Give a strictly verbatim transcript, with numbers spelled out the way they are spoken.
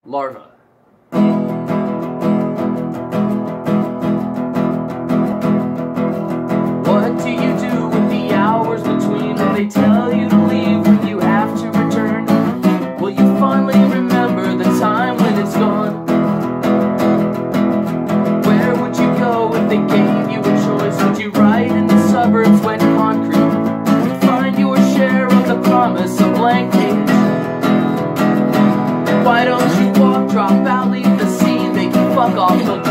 Larva. What do you do with the hours between when they tell you to leave when you have to return? Will you finally remember the time when it's gone? Where would you go if they gave you a choice? Would you ride in the suburbs, wet concrete? Find your share of the promise of blank page? Why don't you walk, drop out, leave the scene, they can fuck off, don't